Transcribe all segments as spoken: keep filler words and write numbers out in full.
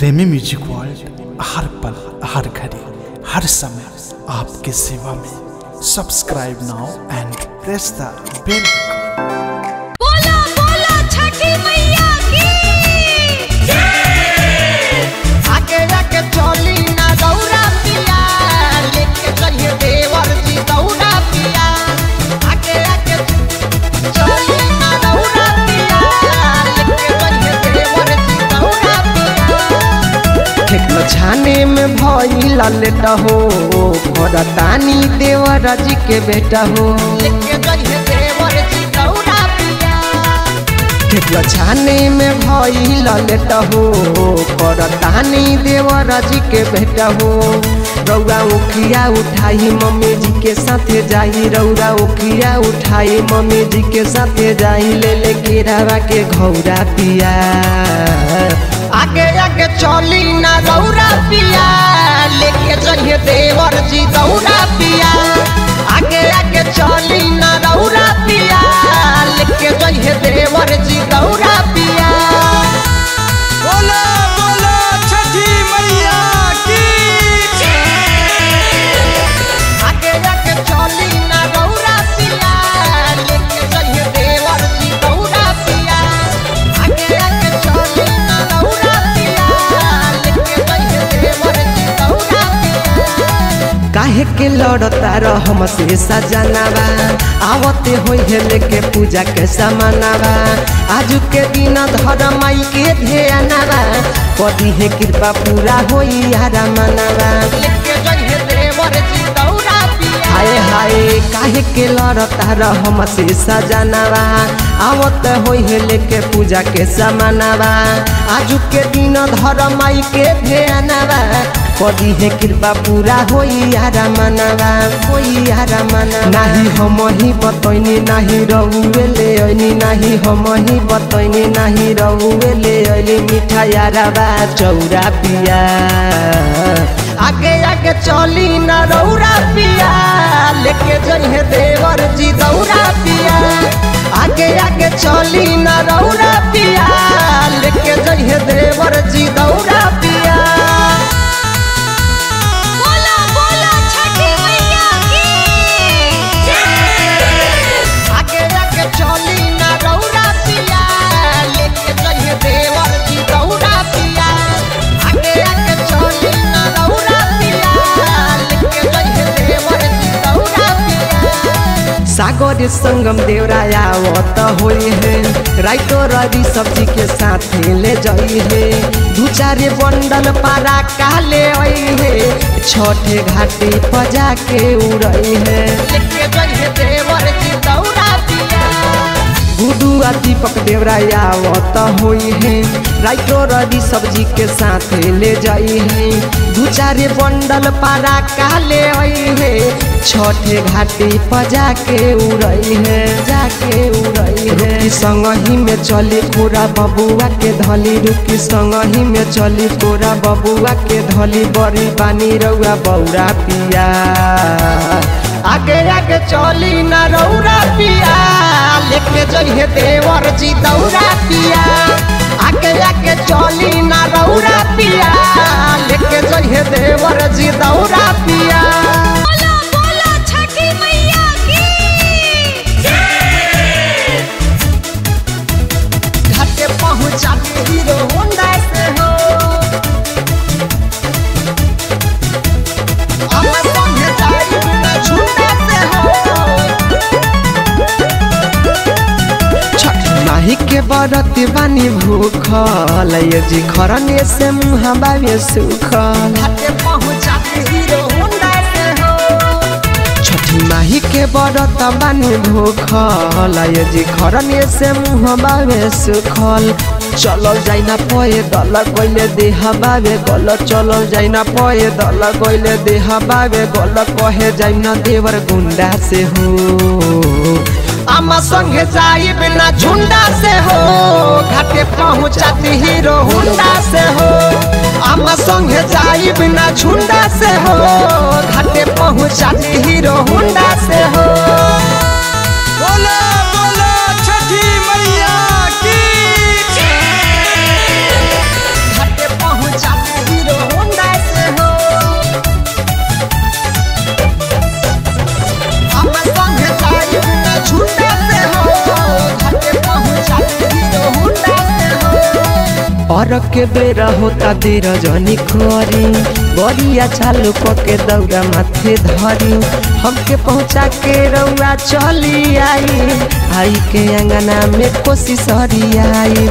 प्रेमी music world हर पल हर घड़ी हर समय आपके सेवा में। Subscribe now and press the bell. बोला बोला छठी मैया की आगे आगे चली ना दौड़ा पिया, लेके चलिए देवर जी दौड़ा पिया। आगे आगे चली ना दौड़ा पिया, लेके चलिए देवर जी दौड़ा पिया। खेत छाने में भइला लेट हो, तानी देवर जी के बेटा हो, लेके चलिए देवर जी दौड़ा पिया। खेत छाने में भइला लेट हो, तानी देवर जी के बेटा हो। रौरा उखिया उठाई मम्मी जी के साथे जाई, रौरा उखिया उठाई मम्मी जी के साथे जाई। ले ले के रवा के घौरा पिया, आगे आगे चली ना रौरा पिया, लेके चलिए देवर जी दौड़ा पिया। आगे आगे चली ना रौरा पिया, लेके चलिए देवर जी दौड़ा पिया। बोलो बोलो छठी मैया की। आगे आगे चली ना रौरा पिया, लेके चलिए देवर जी दौड़ा पिया। आगे आगे चली ना रौरा पिया, लेके चलिए देवर जी दौड़ा पिया। काहे के लड़ता रह हमसे सजनावा, आवते होई है लेके पूजा के समानावा। आजू के दिन धर माई के ध्यानवा, कदी है कृपा पूरा होई यारा मनावा। लेके जइहे देवर जी दौड़ा पिया। हाय हाय काहे के लड़ता रह हमसे सजनावा, आवत होई है लेके पूजा के समानावा। आजू के दिन धर माई के ध्यानवा, कदी है कृपा पूरा होई यारा मनावा, होई यारा मनावा। नाही हम ही बतैनी नाही रहुए ले ऐनी, नाही हम ही बतैनी नाही रहुए ले ऐनी। मीठा यारा बा चौरा पिया, आगे आगे चली ना रौरा पिया, लेके जइहे देवर जी दौड़ा पिया। आगे आगे चली ना रौरा पिया, लेके जइहे देवर जी दौड़ा पिया। बोला बोला छठी मैया की आगे आगे चली ना रौरा पिया, लेके चलिए देवर जी दौड़ा पिया। आगे आगे चली ना रौरा पिया, लेके चलिए देवर जी दौड़ा पिया। सागर संगम देवराया आवत होई है, राइतो रवि सब्जी के साथ ले जाई है। दू चारे बंडल पारा काले आई है, छोटे घाटी पजा के उड़ई है। लेके जइहे देवर जी दौड़ा पिया। गुडू आ दीपक देवराया आवत होई है, राइतो रवि सब्जी के साथ ले जाई है। दू चारे बंडल पारा काले आई है, छोटे घाटी पजा के उड़ई है, जाके उड़ई है। रुकी संग ही में चली कोरा बबुआ के धली, रुकी संग ही में चली कोरा बबुआ के धली। बड़ी पानी रौआ बौरा पिया, आगे आगे चली ना रौरा पिया, लेके जइहे देवर जी दौड़ा पिया। आगे आगे चली ना रौरा पिया, लेके जइहे देवर जी दौड़ा पिया। बोला बोला छठी मैया की घाटे पहुँचा के हीरो होंडा से हो, हम संगे जाई ना झूठा से हो। छठी माही के बरत बानी भूखल, ये जी खरने से मुँह बावे सुखल। घाटे पहुँचा के हीरो होंडा से हो। छठी माही के बरत बानी भूखल, ये जी खरने से मुँह बावे सुखल। चलो जाइना पये दल गइले देह बावे गल, चलो जाइना पये दल गइले देह बावे गल। कहे जाइना देवर गुंडा से हो, आमा संगे जाई बिना झुंडा से हो। घाटे पहुँचाती हीरो हुंडा से हो, आमा संगे जाई बिना झुंडा से हो। घाटे पहुँचाती हीरो हुंडा से हो। बोलो बोलो छठी मैया की। घाटे पहुँचा और के बेरा होता देर जनी करी बड़िया चालू पके दौड़ा माथे धरी हमके पहुँचा के रउआ चली आई आई के अंगना में कोशिश हरी आई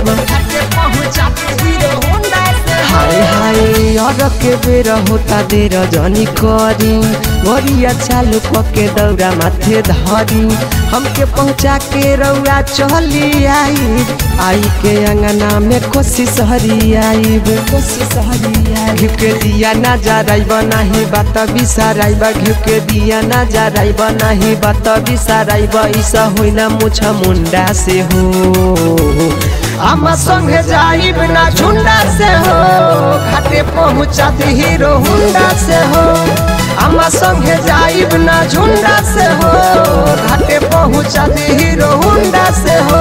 हाय हाय और के बेरा होता देर जनी करी बड़िया चालू पके दौड़ा माथे धरी हमके पहुँचा के रउआ चली आई आई के अंगना में कोशिश हरी आई कोशिश हरी आई घिउ के दिया ना जराइब नाही बात बिसराइब घिउ के दिया ना जराइब नाही बात बिसराइब ईसा होइना मुछा मुंडा से हो आमा संगे जाइब ना झुंडा से हो घाटे पहुँचा दी हीरो हुंडा से हो आमा संगे जाइब ना झुंडा से हो घाटे पहुँचा दी हीरो हुंडा से हो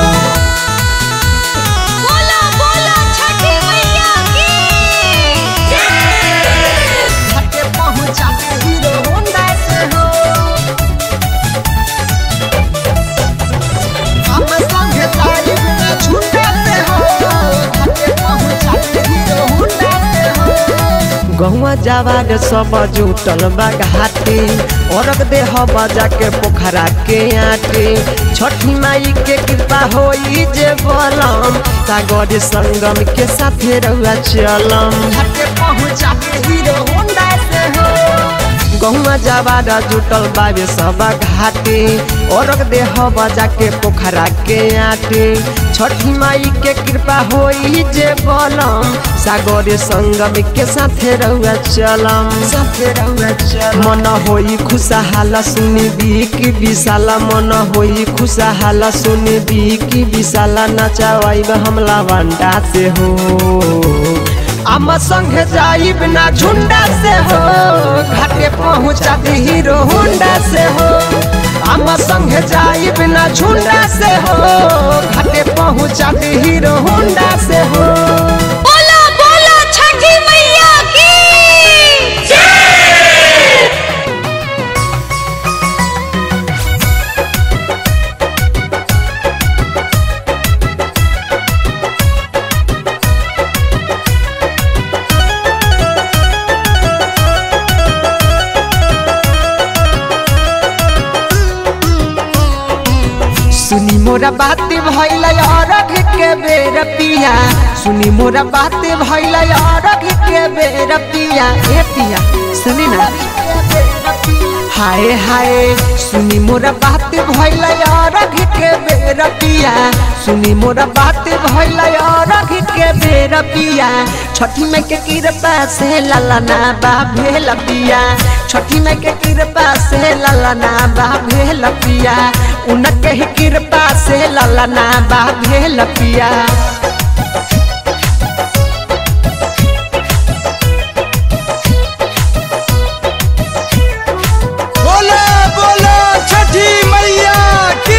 बोला बोला छठी मैया की घाटे पहुँचा दी हीरो हुंडा से हो आमा संगे जाइब ना झुंडा से हो घाटे पहुँचा दी हीरो हुंडा से हो गहुआ जावार सब जुटल बा घाटे औरक देह बजा के पोखरा के आटे छठी माई के कृपा होई जे बलम सागर संगम के साथे रउआ चलम घाटे पहुँचा के हीरो होंडा से हो गहुआ जावारा जुटल बाबे सब घाटे औरक देह बजा के पोखरा के आटे छठी माई के कृपा होई जे बलम सागर संगम के साथे रउआ चलम साथे रउआ चलम मन होई खुशहाल सुनी बीकी विशाला मन होई खुशहाल सुनी बीकी विशाला नचावाइब हमला वंडा से हो आमा संगे जाइब ना झुंडा से हो घाटे पहुँचा दी हीरो होंडा से हो आमा संगे जाइब ना झुंडा से हो घाटे पहुँचा दी हीरो होंडा से हो बोला बोला छठी मैया की सुनी मोरा बात भइल अरघ के बेर पिया सुनी मोरा बात भइल अरघ के बेर पिया ए पिया सुनी ना हाय हाय सुनी मोरा बात भइल अरघ के बेर पिया सुनी मोरा बात भइल अरघ के बेर पिया छठी में के कृपा से ललना बा भेल पिया छठी में के कृपा से ललना बा भेल पिया उनके ही कृपा से ललना बा भेल पिया बोला बोला छठी मैया की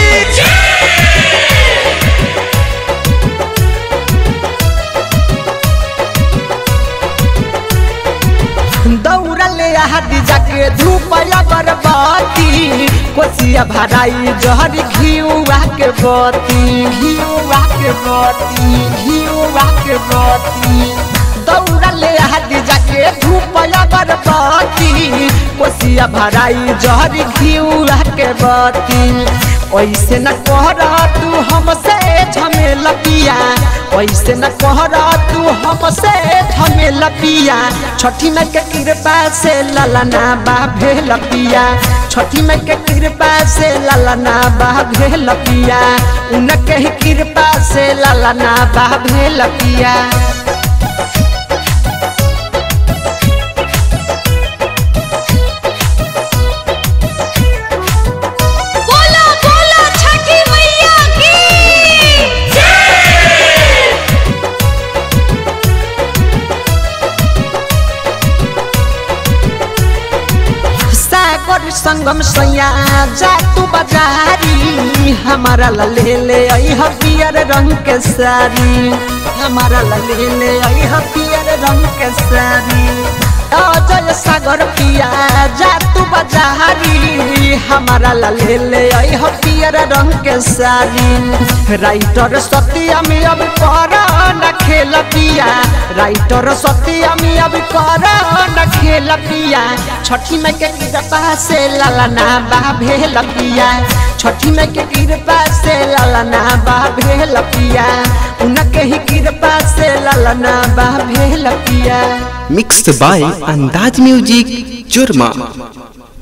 दौड़ा ले हाथी जाके धूप बरबाती कोसिया भराई जहरी घियुआ के बती घियुआ के बती घियुआ के बती दौड़ा ले हाथी जाके धूप बरबाती कोसिया भराई जहरी घियुआ के बती ऐसे न कहरा तू हमसे झमेला पिया ऐसे न कहरा तू हमसे झमेला पिया छठी में के कृपा से ललना बा भेल पिया छठी में के कृपा से ललना बा भेल पिया उनके ही कृपा से ललना बा भेल पिया बोला बोला छठी मैया की सागर संगम सैया जा तू बाजारी हमारा ला ले ले आई पियर रंग के साड़ी हमारा ला ले ले आई पियर रंग के साड़ी अजय सागर पिया जा तू बाजारी हमारा ला ले ले आई हो पियर रंग के साड़ी राइटर सत्या में अब कर न खेल पिया राइटर सत्या में अब कर न खेल पिया छठी में के कृपा से ललना बा भेल पिया छठी में के कृपा से ललना बा भेल पिया उनके ही कृपा से ललना बा भेल पिया। मिक्स्ड बाय अंदाज म्यूजिक जुर्मा।